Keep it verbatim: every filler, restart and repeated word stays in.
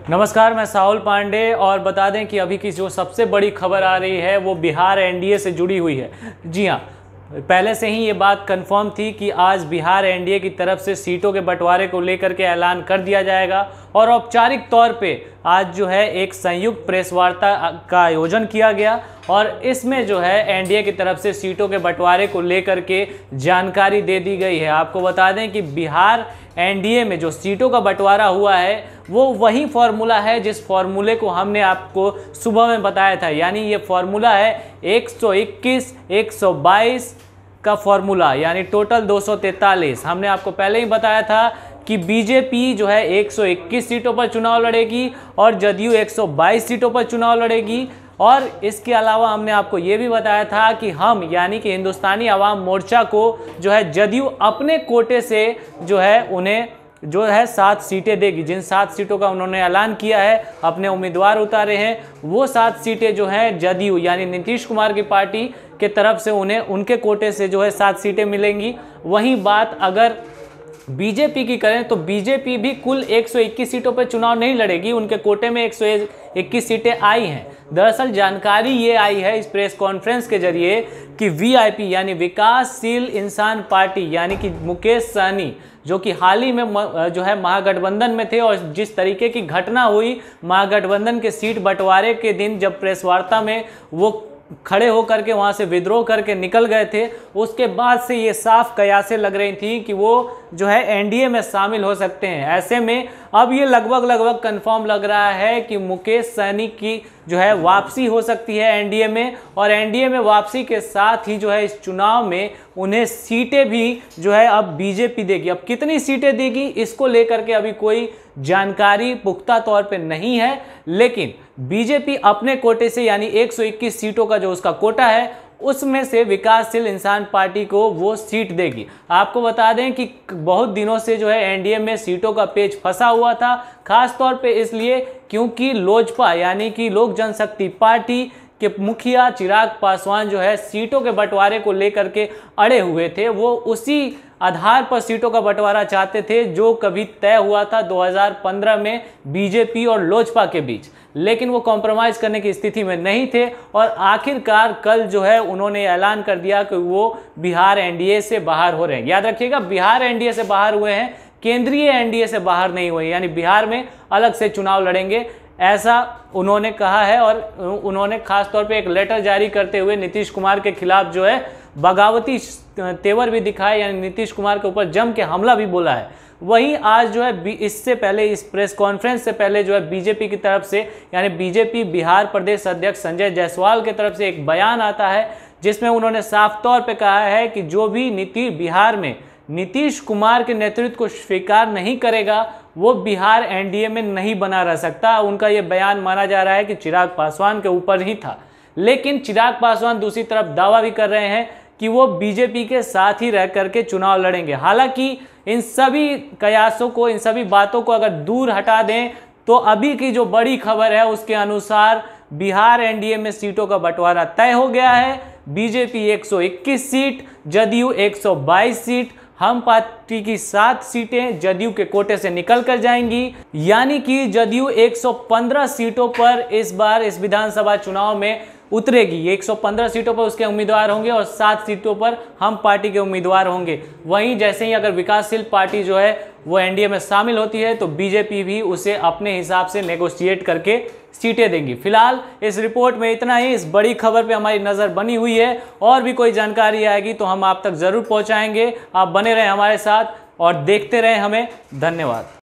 नमस्कार, मैं साहुल पांडे और बता दें कि अभी की जो सबसे बड़ी खबर आ रही है वो बिहार एनडीए से जुड़ी हुई है। जी हाँ, पहले से ही ये बात कंफर्म थी कि आज बिहार एनडीए की तरफ से सीटों के बंटवारे को लेकर के ऐलान कर दिया जाएगा और औपचारिक तौर पे आज जो है एक संयुक्त प्रेस वार्ता का आयोजन किया गया और इसमें जो है एनडीए की तरफ से सीटों के बंटवारे को लेकर के जानकारी दे दी गई है। आपको बता दें कि बिहार एनडीए में जो सीटों का बंटवारा हुआ है वो वही फॉर्मूला है जिस फॉर्मूले को हमने आपको सुबह में बताया था, यानी ये फॉर्मूला है एक सौ इक्कीस एक सौ बाईस का फॉर्मूला, यानी टोटल दो सौ तैंतालीस। हमने आपको पहले ही बताया था कि बीजेपी जो है एक सौ इक्कीस सीटों पर चुनाव लड़ेगी और जदयू एक सौ बाईस सीटों पर चुनाव लड़ेगी। और इसके अलावा हमने आपको ये भी बताया था कि हम यानी कि हिंदुस्तानी आवाम मोर्चा को जो है जदयू अपने कोटे से जो है उन्हें जो है सात सीटें देगी। जिन सात सीटों का उन्होंने ऐलान किया है, अपने उम्मीदवार उतारे हैं, वो सात सीटें जो हैं जदयू यानी नीतीश कुमार की पार्टी के तरफ से उन्हें उनके कोटे से जो है सात सीटें मिलेंगी। वहीं बात अगर बीजेपी की करें तो बीजेपी भी कुल एक सौ इक्कीस सीटों पर चुनाव नहीं लड़ेगी, उनके कोटे में एक सौ इक्कीस सीटें आई हैं। दरअसल जानकारी ये आई है इस प्रेस कॉन्फ्रेंस के जरिए कि वीआईपी यानी विकासशील इंसान पार्टी यानी कि मुकेश सहनी, जो कि हाल ही में जो है महागठबंधन में थे और जिस तरीके की घटना हुई महागठबंधन के सीट बंटवारे के दिन जब प्रेस वार्ता में वो खड़े होकर के वहां से विद्रोह करके निकल गए थे, उसके बाद से ये साफ कयासें लग रही थी कि वो जो है एनडीए में शामिल हो सकते हैं। ऐसे में अब ये लगभग लगभग कंफर्म लग रहा है कि मुकेश सहनी की जो है वापसी हो सकती है एनडीए में, और एनडीए में वापसी के साथ ही जो है इस चुनाव में उन्हें सीटें भी जो है अब बीजेपी देगी। अब कितनी सीटें देगी इसको लेकर के अभी कोई जानकारी पुख्ता तौर पे नहीं है, लेकिन बीजेपी अपने कोटे से यानी एक सौ इक्कीस सीटों का जो उसका कोटा है उसमें से विकासशील इंसान पार्टी को वो सीट देगी। आपको बता दें कि बहुत दिनों से जो है एनडीए में सीटों का पेच फंसा हुआ था, खास तौर पे इसलिए क्योंकि लोजपा यानी कि लोक जनशक्ति पार्टी के मुखिया चिराग पासवान जो है सीटों के बंटवारे को लेकर के अड़े हुए थे। वो उसी आधार पर सीटों का बंटवारा चाहते थे जो कभी तय हुआ था दो हज़ार पंद्रह में बीजेपी और लोजपा के बीच, लेकिन वो कॉम्प्रोमाइज़ करने की स्थिति में नहीं थे और आखिरकार कल जो है उन्होंने ऐलान कर दिया कि वो बिहार एनडीए से बाहर हो रहे हैं। याद रखिएगा, बिहार एनडीए से बाहर हुए हैं, केंद्रीय एनडीए से बाहर नहीं हुए, यानी बिहार में अलग से चुनाव लड़ेंगे, ऐसा उन्होंने कहा है। और उन्होंने खास तौर पे एक लेटर जारी करते हुए नीतीश कुमार के खिलाफ जो है बगावती तेवर भी दिखाए, यानी नीतीश कुमार के ऊपर जम के हमला भी बोला है। वहीं आज जो है इससे पहले इस प्रेस कॉन्फ्रेंस से पहले जो है बीजेपी की तरफ से यानी बीजेपी बिहार प्रदेश अध्यक्ष संजय जायसवाल की तरफ से एक बयान आता है जिसमें उन्होंने साफ तौर पे कहा है कि जो भी नीति बिहार में नीतीश कुमार के नेतृत्व को स्वीकार नहीं करेगा वो बिहार एनडीए में नहीं बना रह सकता। उनका ये बयान माना जा रहा है कि चिराग पासवान के ऊपर ही था, लेकिन चिराग पासवान दूसरी तरफ दावा भी कर रहे हैं कि वो बीजेपी के साथ ही रह करके चुनाव लड़ेंगे। हालांकि इन सभी कयासों को, इन सभी बातों को अगर दूर हटा दें तो अभी की जो बड़ी खबर है उसके अनुसार बिहार एनडीए में सीटों का बंटवारा तय हो गया है। बीजेपी एक सौ इक्कीस सीट, जदयू एक सौ बाईस सीट, हम पार्टी की सात सीटें जदयू के कोटे से निकल कर जाएंगी, यानी कि जदयू एक सौ पंद्रह सीटों पर इस बार इस विधानसभा चुनाव में उतरेगी। एक सौ पंद्रह सीटों पर उसके उम्मीदवार होंगे और सात सीटों पर हम पार्टी के उम्मीदवार होंगे। वहीं जैसे ही अगर विकासशील पार्टी जो है वो एनडीए में शामिल होती है तो बीजेपी भी उसे अपने हिसाब से नेगोशिएट करके सीटें देंगी। फिलहाल इस रिपोर्ट में इतना ही। इस बड़ी खबर पे हमारी नज़र बनी हुई है, और भी कोई जानकारी आएगी तो हम आप तक ज़रूर पहुंचाएंगे। आप बने रहें हमारे साथ और देखते रहें हमें। धन्यवाद।